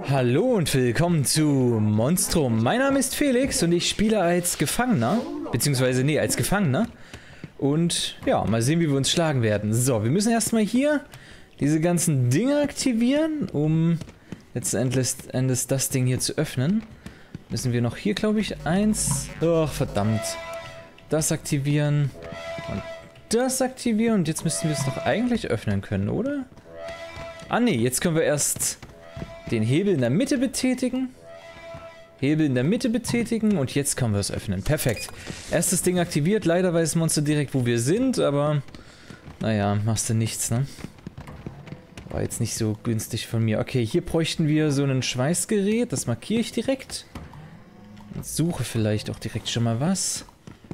Hallo und willkommen zu Monstrum. Mein Name ist Felix und ich spiele als Gefangener, beziehungsweise nee, als Gefangener. Und ja, mal sehen, wie wir uns schlagen werden. So, wir müssen erstmal hier diese ganzen Dinge aktivieren, um letzten Endes das Ding hier zu öffnen. Müssen wir noch hier, glaube ich, eins... Ach, verdammt. Das aktivieren und das aktivieren und jetzt müssten wir es doch eigentlich öffnen können, oder? Ah nee, jetzt können wir erst den Hebel in der Mitte betätigen. Hebel in der Mitte betätigen und jetzt können wir es öffnen. Perfekt. Erstes Ding aktiviert. Leider weiß das Monster direkt, wo wir sind, aber naja, machst du nichts, ne? War jetzt nicht so günstig von mir. Okay, hier bräuchten wir so ein Schweißgerät. Das markiere ich direkt. Und suche vielleicht auch direkt schon mal was.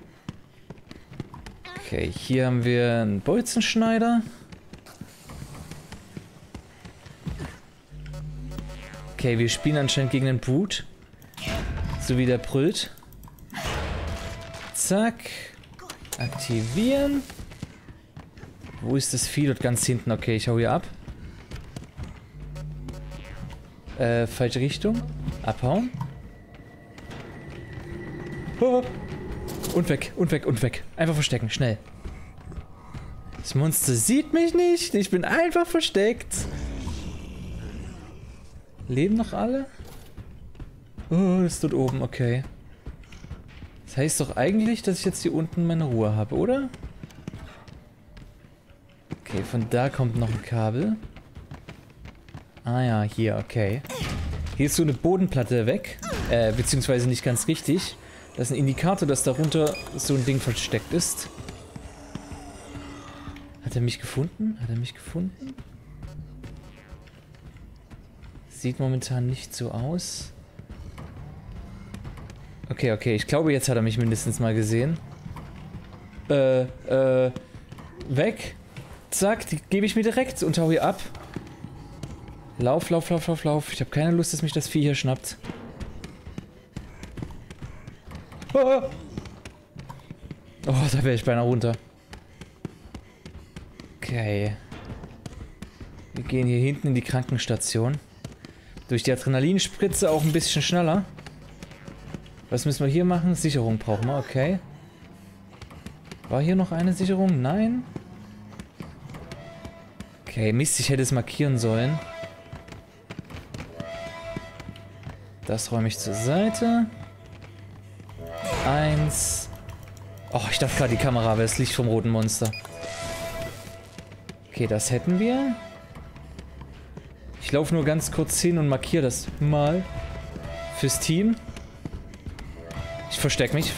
Okay, hier haben wir einen Bolzenschneider. Okay, wir spielen anscheinend gegen den Brute. So wie der brüllt. Zack. Aktivieren. Wo ist das Vieh? Dort ganz hinten. Okay, ich hau hier ab. Falsche Richtung. Abhauen. Oh. Und weg, und weg, und weg. Einfach verstecken, schnell. Das Monster sieht mich nicht. Ich bin einfach versteckt. Leben noch alle? Oh, das ist dort oben, okay. Das heißt doch eigentlich, dass ich jetzt hier unten meine Ruhe habe, oder? Okay, von da kommt noch ein Kabel. Ah ja, hier, okay. Hier ist so eine Bodenplatte weg. Beziehungsweise nicht ganz richtig. Das ist ein Indikator, dass darunter so ein Ding versteckt ist. Hat er mich gefunden? Hat er mich gefunden? Sieht momentan nicht so aus. Okay, okay. Ich glaube, jetzt hat er mich mindestens mal gesehen. Weg. Zack, die gebe ich mir direkt und hau hier ab. Lauf, lauf, lauf, lauf, lauf. Ich habe keine Lust, dass mich das Vieh hier schnappt. Oh, da wäre ich beinahe runter. Okay. Wir gehen hier hinten in die Krankenstation. Durch die Adrenalinspritze auch ein bisschen schneller. Was müssen wir hier machen? Sicherung brauchen wir, okay. War hier noch eine Sicherung? Nein. Okay, Mist, ich hätte es markieren sollen. Das räume ich zur Seite. Eins. Oh, ich dachte gerade, die Kamera wäre das Licht vom roten Monster. Okay, das hätten wir. Ich laufe nur ganz kurz hin und markiere das mal fürs Team. Ich verstecke mich,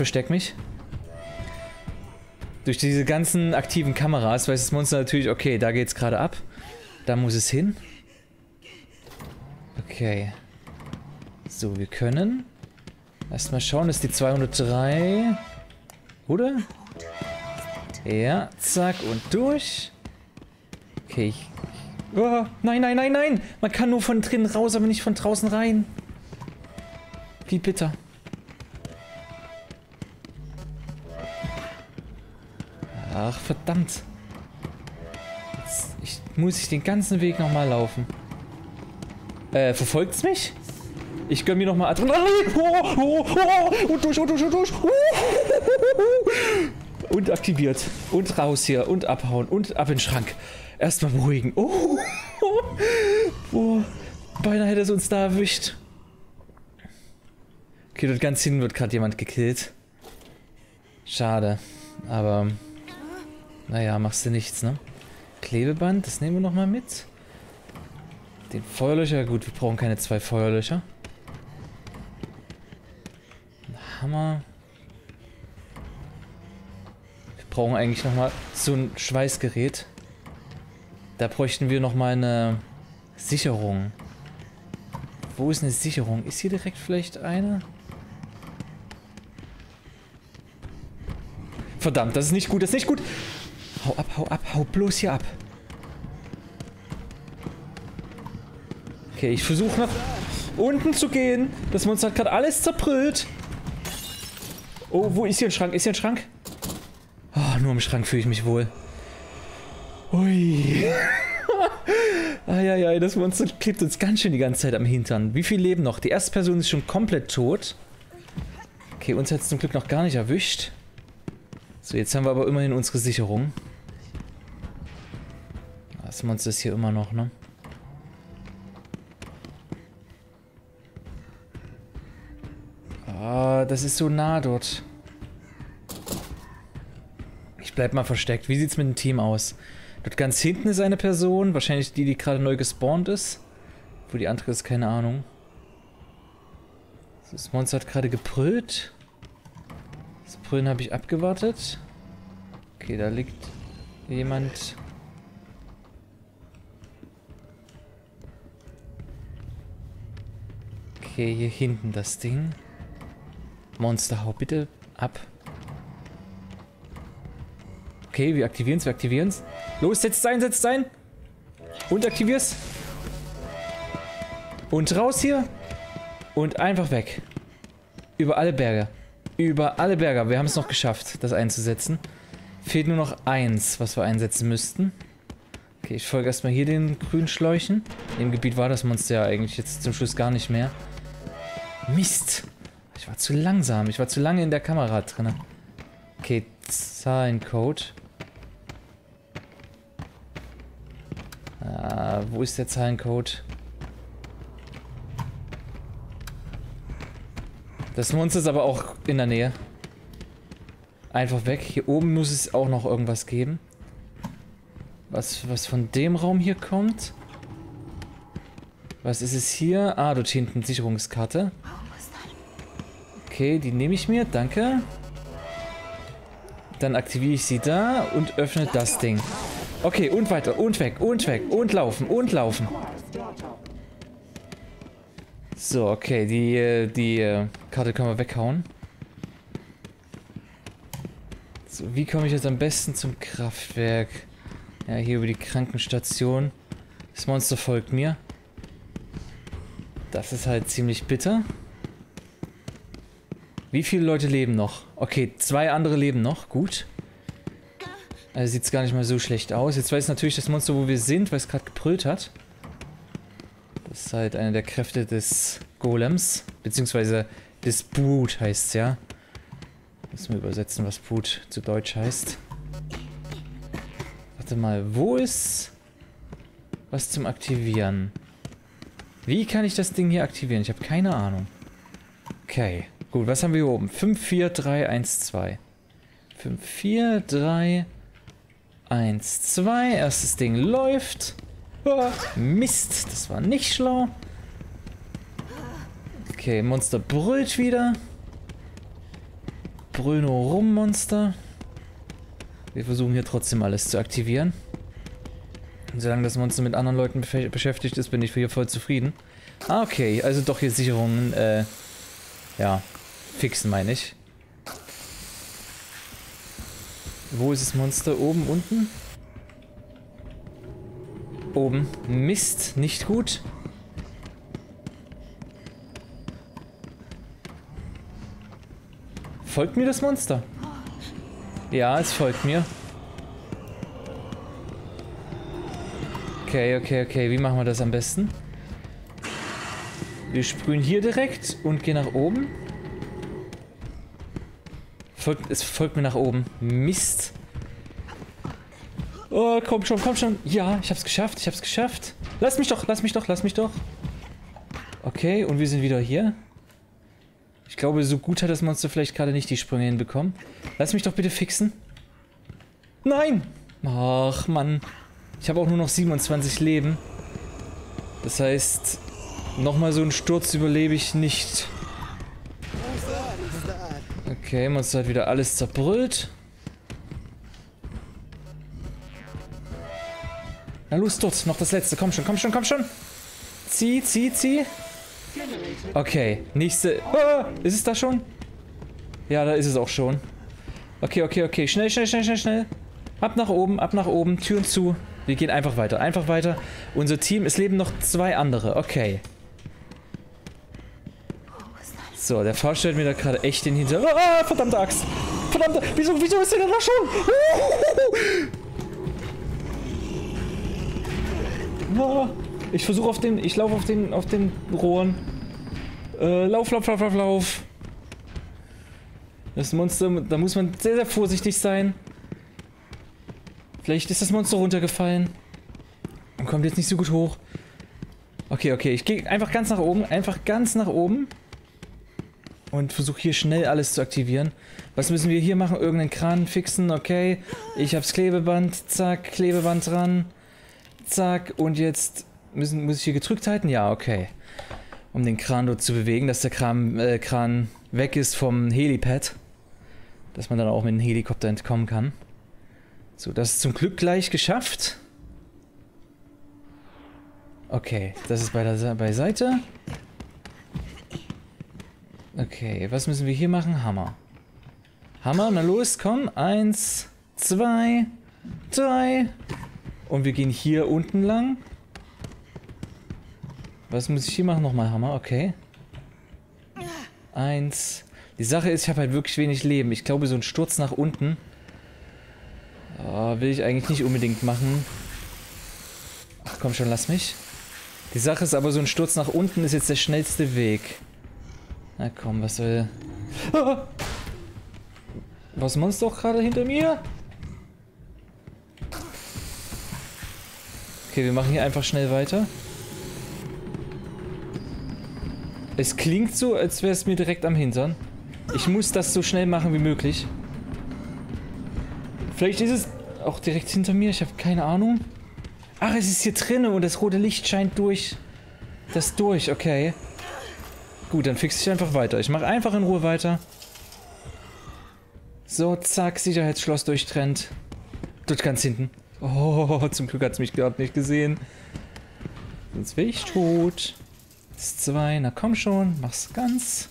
Durch diese ganzen aktiven Kameras weiß das Monster natürlich, okay, da geht's gerade ab. Da muss es hin. Okay. So, wir können erstmal schauen, ist die 203. Oder? Ja, zack und durch. Okay, oh, nein, nein, nein, nein! Man kann nur von drinnen raus, aber nicht von draußen rein. Wie bitter. Ach, verdammt. Jetzt muss ich den ganzen Weg nochmal laufen. Verfolgt's mich? Ich gönn mir nochmal Adrenalin. Und durch, und durch, und durch. Und aktiviert. Und raus hier. Und abhauen. Und ab in den Schrank. Erstmal beruhigen. Beinahe hätte es uns da erwischt. Okay, dort ganz hinten wird gerade jemand gekillt. Schade. Aber naja, machst du nichts, ne? Klebeband, das nehmen wir nochmal mit. Den Feuerlöcher, gut, wir brauchen keine 2 Feuerlöcher. Ein Hammer. Wir brauchen eigentlich nochmal so ein Schweißgerät. Da bräuchten wir nochmal eine Sicherung. Wo ist eine Sicherung? Ist hier direkt vielleicht eine? Verdammt, das ist nicht gut, das ist nicht gut. Hau ab, hau bloß hier ab. Okay, ich versuche nach unten zu gehen. Das Monster hat gerade alles zerbrüllt. Oh, wo ist hier ein Schrank? Ist hier ein Schrank? Oh, nur im Schrank fühle ich mich wohl. Ui. Eieiei, das Monster klebt uns ganz schön die ganze Zeit am Hintern. Wie viel leben noch? Die erste Person ist schon komplett tot. Okay, uns hat es zum Glück noch gar nicht erwischt. So, jetzt haben wir aber immerhin unsere Sicherung. Das Monster ist hier immer noch, ne? Ah, das ist so nah dort. Ich bleib mal versteckt. Wie sieht's mit dem Team aus? Dort ganz hinten ist eine Person. Wahrscheinlich die, die gerade neu gespawnt ist. Wo die andere ist, keine Ahnung. Das Monster hat gerade gebrüllt. Das Brüllen habe ich abgewartet. Okay, da liegt jemand. Okay, hier hinten das Ding. Monster, hau bitte ab. Okay, wir aktivieren's, wir aktivieren's. Los, setzt ein, setzt ein. Und aktivier's. Und raus hier. Und einfach weg. Über alle Berge. Über alle Berge. Wir haben es noch geschafft, das einzusetzen. Fehlt nur noch eins, was wir einsetzen müssten. Okay, ich folge erstmal hier den grünen Schläuchen. Im Gebiet war das Monster ja eigentlich jetzt zum Schluss gar nicht mehr. Mist. Ich war zu langsam. Ich war zu lange in der Kamera drin. Okay, Zahlencode. Wo ist der Zahlencode? Das Monster ist aber auch in der Nähe. Einfach weg. Hier oben muss es auch noch irgendwas geben. Was von dem Raum hier kommt? Was ist es hier? Ah, dort hinten Sicherungskarte. Okay, die nehme ich mir. Danke. Dann aktiviere ich sie da und öffne das Ding. Okay, und weiter. Und weg. Und weg. Und laufen. Und laufen. So, okay. Die Karte können wir weghauen. So, wie komme ich jetzt am besten zum Kraftwerk? Ja, hier über die Krankenstation. Das Monster folgt mir. Das ist halt ziemlich bitter. Wie viele Leute leben noch? Okay, 2 andere leben noch. Gut. Also sieht es gar nicht mal so schlecht aus. Jetzt weiß natürlich das Monster, wo wir sind, weil es gerade gebrüllt hat. Das ist halt einer der Kräfte des Golems. Beziehungsweise des Brute heißt es ja. Müssen wir übersetzen, was Brute zu Deutsch heißt. Warte mal, wo ist was zum Aktivieren? Wie kann ich das Ding hier aktivieren? Ich habe keine Ahnung. Okay, gut, was haben wir hier oben? 5, 4, 3, 1, 2. 5, 4, 3, 1, 2. Erstes Ding läuft. Oh, Mist, das war nicht schlau. Okay, Monster brüllt wieder. Brüll nur rum, Monster. Wir versuchen hier trotzdem alles zu aktivieren. Und solange das Monster mit anderen Leuten beschäftigt ist, bin ich hier voll zufrieden. Ah, okay, also doch hier Sicherungen, ja, fixen meine ich. Wo ist das Monster? Oben, unten? Oben. Mist, nicht gut. Folgt mir das Monster? Ja, es folgt mir. Okay, okay, okay. Wie machen wir das am besten? Wir sprühen hier direkt und gehen nach oben. Es folgt mir nach oben. Mist. Oh, komm schon, komm schon. Ja, ich hab's geschafft, ich hab's geschafft. Lass mich doch, lass mich doch, lass mich doch. Okay, und wir sind wieder hier. Ich glaube, so gut hat das Monster vielleicht gerade nicht die Sprünge hinbekommen. Lass mich doch bitte fixen. Nein! Ach, Mann. Ich habe auch nur noch 27 Leben. Das heißt, nochmal so einen Sturz überlebe ich nicht. Okay, Monster hat wieder alles zerbrüllt. Na los, dort, noch das letzte. Komm schon, komm schon, komm schon. Zieh, zieh, zieh. Okay, nächste. Ah, ist es da schon? Ja, da ist es auch schon. Okay, okay, okay. Schnell, schnell, schnell, schnell, schnell. Ab nach oben, Türen zu. Wir gehen einfach weiter, einfach weiter. Unser Team, es leben noch 2 andere. Okay. So, der Fahrer stellt mir da gerade echt den Hinter... Ah, verdammte Axt. Verdammte... Wieso ist der denn da schon? Ah, ich versuche auf den... Ich laufe auf den Rohren. Lauf. Das Monster... Da muss man sehr, sehr vorsichtig sein. Vielleicht ist das Monster runtergefallen. Und kommt jetzt nicht so gut hoch. Okay. Ich gehe einfach ganz nach oben. Und versuche hier schnell alles zu aktivieren. Was müssen wir hier machen? Irgendeinen Kran fixen, okay. Ich hab's Klebeband, zack, Klebeband dran. Zack, und jetzt muss ich hier gedrückt halten? Ja, okay. Um den Kran dort zu bewegen, dass der Kran weg ist vom Helipad. Dass man dann auch mit dem Helikopter entkommen kann. So, das ist zum Glück gleich geschafft. Okay, das ist beiseite. Okay, was müssen wir hier machen? Hammer. Na los, komm. 1, 2, 3. Und wir gehen hier unten lang. Was muss ich hier machen? Nochmal Hammer, okay. 1. Die Sache ist, ich habe halt wirklich wenig Leben. Ich glaube, so ein Sturz nach unten will ich eigentlich nicht unbedingt machen. Ach komm schon, lass mich. Die Sache ist aber, so ein Sturz nach unten ist jetzt der schnellste Weg. Na komm, was soll... Ah! Was Monster auch gerade hinter mir? Okay, wir machen hier einfach schnell weiter. Es klingt so, als wäre es mir direkt am Hintern. Ich muss das so schnell machen wie möglich. Vielleicht ist es auch direkt hinter mir, ich habe keine Ahnung. Ach, es ist hier drin und das rote Licht scheint durch. Das durch, okay. Gut, dann fixe ich einfach weiter. Ich mache einfach in Ruhe weiter. So, zack, Sicherheitsschloss durchtrennt. Dort ganz hinten. Oh, zum Glück hat es mich gerade nicht gesehen. Sonst wäre ich tot. Das 2, na komm schon, mach's ganz.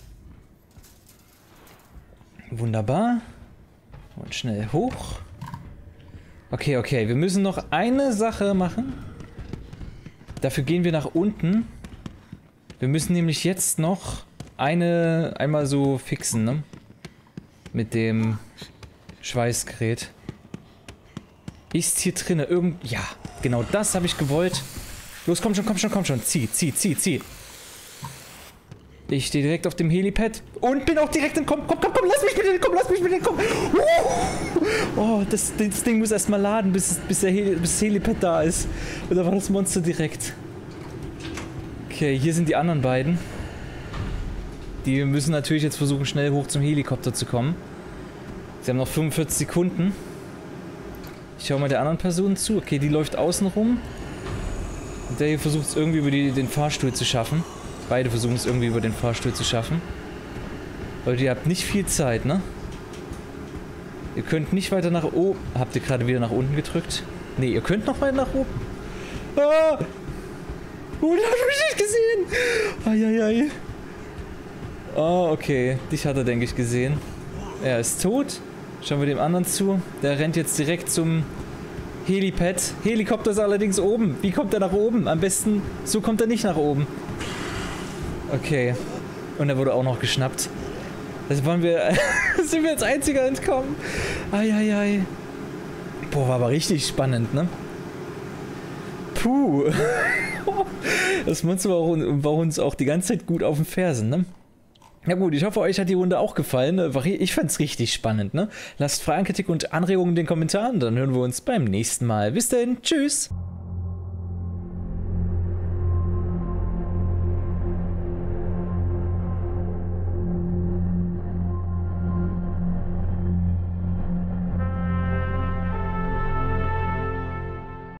Wunderbar. Und schnell hoch. Okay, wir müssen noch eine Sache machen. Dafür gehen wir nach unten. Wir müssen nämlich jetzt noch einmal so fixen, ne? Mit dem Schweißgerät. Ist hier drinne ja, genau das habe ich gewollt. Los, komm schon. Zieh. Ich stehe direkt auf dem Helipad und bin auch direkt in... Komm, lass mich bitte, komm. Oh, das Ding muss erstmal laden, bis das Helipad da ist. Und da war das Monster direkt. Okay, hier sind die anderen beiden. Die müssen natürlich jetzt versuchen, schnell hoch zum Helikopter zu kommen. Sie haben noch 45 Sekunden. Ich schaue mal der anderen Person zu. Okay, die läuft außen rum. Und der hier versucht es irgendwie über den Fahrstuhl zu schaffen. Beide versuchen es irgendwie über den Fahrstuhl zu schaffen. Leute, ihr habt nicht viel Zeit, ne? Ihr könnt nicht weiter nach oben... Habt ihr gerade wieder nach unten gedrückt? Ne, ihr könnt noch weiter nach oben. Ah! Oh, da hab ich nicht gesehen! Eieiei. Oh, okay. Dich hat er, denke ich, gesehen. Er ist tot. Schauen wir dem anderen zu. Der rennt jetzt direkt zum Helipad. Helikopter ist allerdings oben. Wie kommt er nach oben? Am besten, so kommt er nicht nach oben. Okay. Und er wurde auch noch geschnappt. Das waren wir... sind wir als Einziger entkommen. Eieiei. Boah, war aber richtig spannend, ne? Puh. Das Monster war uns auch die ganze Zeit gut auf den Fersen, ne? Ja gut, ich hoffe, euch hat die Runde auch gefallen. Ich fand's richtig spannend, ne? Lasst Fragen, Kritik und Anregungen in den Kommentaren, dann hören wir uns beim nächsten Mal. Bis dahin, tschüss!